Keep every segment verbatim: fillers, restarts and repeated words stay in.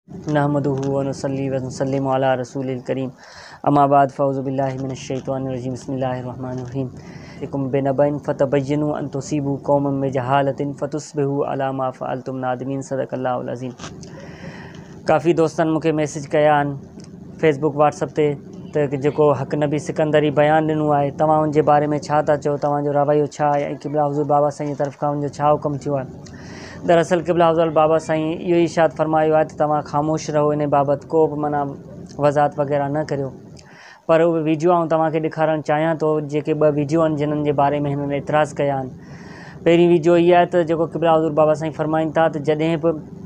نحمدہ و نصلی و نسلم علی رسول الکریم اما بعد فاعوذ باللہ من الشیطان الرجیم بسم اللہ الرحمن الرحیم لکم بنبأ فتبینوا ان تصیبوا قوما بجہالۃ فتصبحوا علی ما فعلتم نادمین صدق اللہ العظیم۔ کافی دوستان مجھے میسیج کیا فیس بک واٹس اپ تے تو جو حق نبی سکندری بیان دنو ہے تمام ان کے بارے میں چھا تا چو تمام جو رویو چھا ہے قبلہ حضور بابا سائیں طرف کا ان جو چھا حکم تھیو ہے۔ دراصل قبلہ حضور بابا سائیں یہ ارشاد فرمایا ہے تمام خاموش رہو ان بابت کو منا وضاحت وغیرہ نہ کرو، پر وہ ویڈیو آؤں تمام کے دکھارن چاہیاں تو جے ب ویڈیو جنن کے بارے میں انہوں نے اعتراض کیا۔ پہلی ویڈیو یہ ہے تو جو قبلہ حضور بابا سائیں فرمائن تھا تو جدیں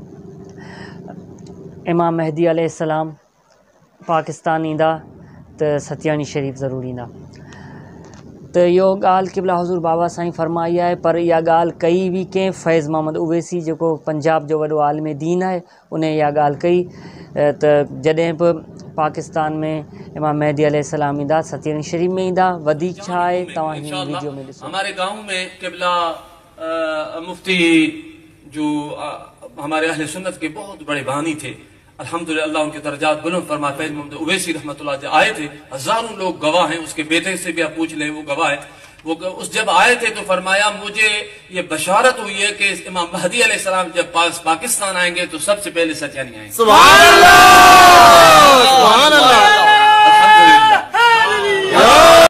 امام مہدی علیہ السلام پاکستان ایندا تو ستیانی شریف ضرور ایندا، تو یہ گال قبلہ حضور بابا سائیں فرمائی ہے، پر یہ گال کئی بھی کہ فیض محمد اویسی جو پنجاب جو وڈو عالم دین ہے انہیں یہ گال کئی تو جدیں پاکستان میں امام مہدی علیہ السلام ایندا ستیانی شریف میں ایندا ودیک چھا ہے تمام ویڈیو میں دسو۔ ہمارے گاؤں میں قبلہ مفتی جو ہمارے اہل سنت کے بہت بڑے بانی تھے، الحمدللہ اللہ ان کے درجات بلند فرما، فیض محمد اویسی رحمۃ اللہ علیہ آئے تھے، ہزاروں لوگ گواہ ہیں، اس کے بیٹے سے بھی آپ پوچھ لیں وہ گواہ ہے۔ وہ اس جب آئے تھے تو فرمایا مجھے یہ بشارت ہوئی ہے کہ امام مہدی علیہ السلام جب پاکستان آئیں گے تو سب سے پہلے ستیانی آئیں گے۔ سبحان اللہ سبحان اللہ الحمدللہ۔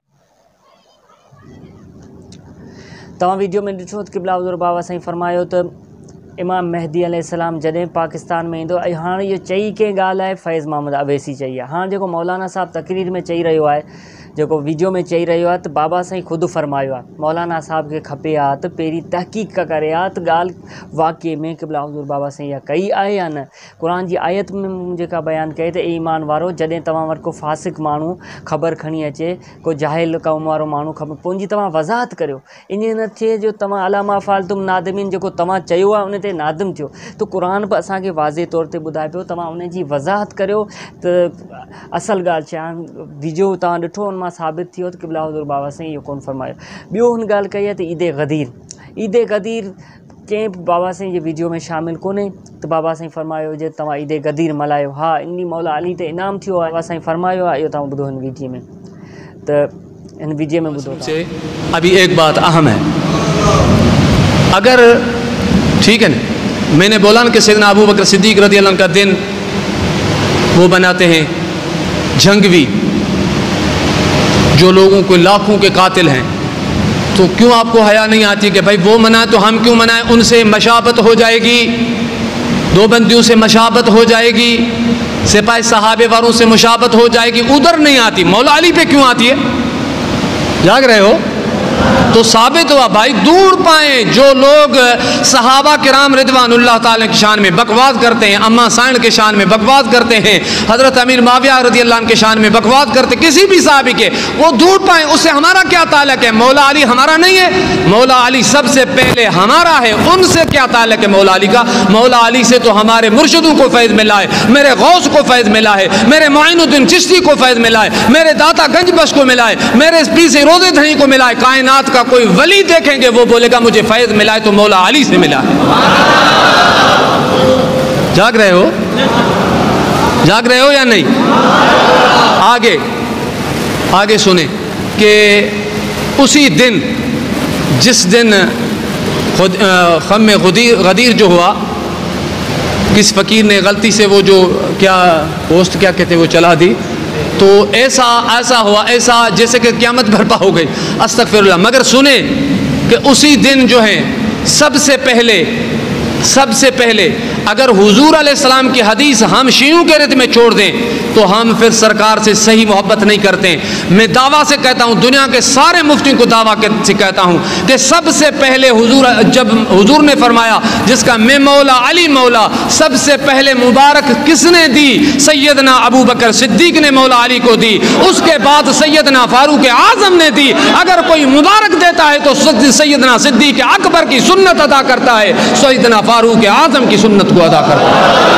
تمام ویڈیو میں ڈٹھو قبلہ حضور بابا سائیں فرمایا تو امام مہدی علیہ السلام جدیں پاکستان میں ایندو ہاں یہ چئی کے گال ہے فیض محمد اویسی چاہیے ہاں جو مولانا صاحب تقریر میں چئی رہو ہے جو ویڈیو میں چئی رہو ہے تو بابا سائیں خود فرمایا ہے مولانا صاحب کے کھپے آ تو پیری تحقیق کا کرے آ تو گال واقعے میں قبلہ حضور بابا سائیں یا کئی آئے یا نہ قرآن جی آیت میں مجھے کا بیان کہے تو اے ایمان وارو جدیں تمام ور کو فاسق مانو خبر کھنی اچے کو جاہل قوم وارو مانو خبر پونجی تمام وضاحت کرو انہیں نہ تھے جو تمام علامہ فالتم نادمین جو تمام چیو ہے انہیں تے نادم تھو تو قرآن پر اساں کے واضح طور تے بدائے پہ تمام انہیں جی وضاحت کرو تو اصل گال چاہاں ویڈیو تمام ڈٹھو ان ثابت تھی تو قبلہ حضور بابا سائیں یہ کون فرمایا۔ بیو ہن گال کہی ہے تو عید غدیر عید غدیر کیمپ بابا سائیں یہ ویڈیو میں شامل کونے تو بابا سائیں فرمایا جو تمام عید غدیر ملائیو ہاں انی مولا علی تے انعام تھیو بابا سائیں فرمایا یہ تمام بدھو ان ویڈیو میں تو ان ویڈیو میں بدھو سے ابھی ایک بات اہم ہے، اگر ٹھیک ہے نا میں نے بولا نا کہ سیدنا ابو بکر صدیق رضی اللہ عنہ کا دن وہ بناتے ہیں جھنگوی جو لوگوں کو لاکھوں کے قاتل ہیں، تو کیوں آپ کو حیا نہیں آتی کہ بھائی وہ منائے تو ہم کیوں منائیں؟ ان سے مشابت ہو جائے گی، دو بندیوں سے مشابت ہو جائے گی، سپاہی صحابے واروں سے مشابت ہو جائے گی، ادھر نہیں آتی، مولا علی پہ کیوں آتی ہے؟ جاگ رہے ہو؟ تو ثابت ہوا بھائی دور پائیں جو لوگ صحابہ کرام رضوان اللہ تعالیٰ کی شان میں بکواس کرتے ہیں، اماں سائن کے شان میں بکواس کرتے ہیں، حضرت امیر معاویہ رضی اللہ عنہ کے شان میں بکواس کرتے ہیں، کسی بھی صحابی کے، وہ دور پائیں، اس سے ہمارا کیا تعلق ہے؟ مولا علی ہمارا نہیں ہے، مولا علی سب سے پہلے ہمارا ہے، ان سے کیا تعلق ہے مولا علی کا؟ مولا علی سے تو ہمارے مرشدوں کو فیض ملا ہے، میرے غوث کو فیض ملا ہے، میرے معین الدین چشتی کو فیض ملا ہے، میرے داتا گنج بخش کو ملا ہے، میرے پیر سے روزے دھنی کو ملا ہے، کائنات کا کوئی ولی دیکھیں گے وہ بولے گا مجھے فیض ملا ہے تو مولا علی سے ملا ہے۔ جاگ رہے ہو؟ جاگ رہے ہو یا نہیں؟ آگے آگے سنیں کہ اسی دن جس دن خم غدیر جو ہوا، کس فقیر نے غلطی سے وہ جو کیا پوسٹ کیا کہتے وہ چلا دی، تو ایسا ایسا ہوا ایسا جیسے کہ قیامت برپا ہو گئی، استغفر اللہ۔ مگر سنیں کہ اسی دن جو ہے سب سے پہلے سب سے پہلے اگر حضور علیہ السلام کی حدیث ہم شیعوں کے رد میں چھوڑ دیں تو ہم پھر سرکار سے صحیح محبت نہیں کرتے۔ میں دعویٰ سے کہتا ہوں، دنیا کے سارے مفتیوں کو دعویٰ سے کہتا ہوں کہ سب سے پہلے حضور جب حضور نے فرمایا جس کا میں مولا علی مولا، سب سے پہلے مبارک کس نے دی؟ سیدنا ابو بکر صدیق نے مولا علی کو دی، اس کے بعد سیدنا فاروق اعظم نے دی۔ اگر کوئی مبارک دیتا ہے تو سیدنا صدیق اکبر کی سنت ادا کرتا ہے، سیدنا فاروق اعظم کی سنت کو ادا کرتا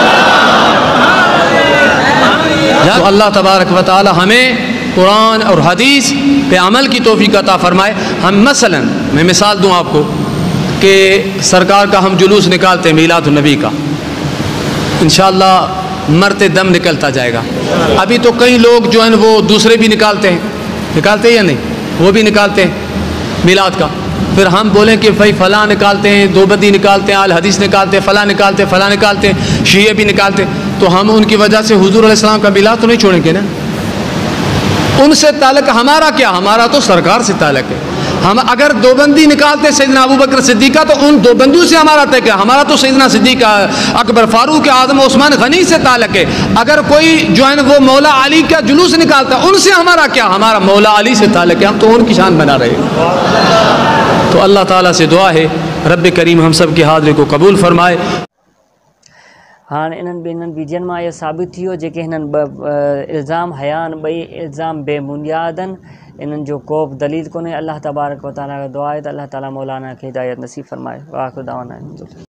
ہے۔ تو اللہ تبارک و تعالی ہمیں قرآن اور حدیث پہ عمل کی توفیق عطا فرمائے۔ ہم مثلا میں مثال دوں آپ کو کہ سرکار کا ہم جلوس نکالتے ہیں میلاد النبی کا، انشاءاللہ مرتے دم نکلتا جائے گا. ابھی تو کئی لوگ جو ہیں وہ دوسرے بھی نکالتے ہیں, نکالتے ہیں یا نہیں, وہ بھی نکالتے ہیں میلاد کا. پھر ہم بولیں کہ بھائی فلاں نکالتے ہیں, دیوبندی نکالتے ہیں, اہل حدیث نکالتے ہیں, فلاں نکالتے ہیں, فلاں نکالتے ہیں, شیعہ بھی نکالتے ہیں, تو ہم ان کی وجہ سے حضور علیہ السلام کا میلاد تو نہیں چھوڑیں گے نا. ان سے تعلق ہمارا کیا, ہمارا تو سرکار سے تعلق ہے. ہم اگر دیوبندی نکالتے سیدنا ابو بکر صدیق کا تو ان دیوبندیوں سے ہمارا تعلق ہے, ہمارا تو سیدنا صدیق اکبر فاروق اعظم عثمان غنی سے تعلق ہے. اگر کوئی جو ہے وہ مولا علی کا جلوس نکالتا ہے ان سے ہمارا کیا, ہمارا مولا علی سے تعلق ہے, ہم تو ان کی شان بنا رہے ہیں. تو اللہ تعالیٰ سے دعا ہے رب کریم ہم سب کے حاضری کو قبول فرمائے. ہاں انہن بینن ویڈین میں یہ ثابت تھیو جے ہنن الزام حیان بئی الزام بے بنیادن انہن جو کوب دلیل کو نے. اللہ تبارک و تعالیٰ کا دعا ہے تو اللہ تعالیٰ مولانا کی ہدایت نصیب فرمائے. واخر دعوانا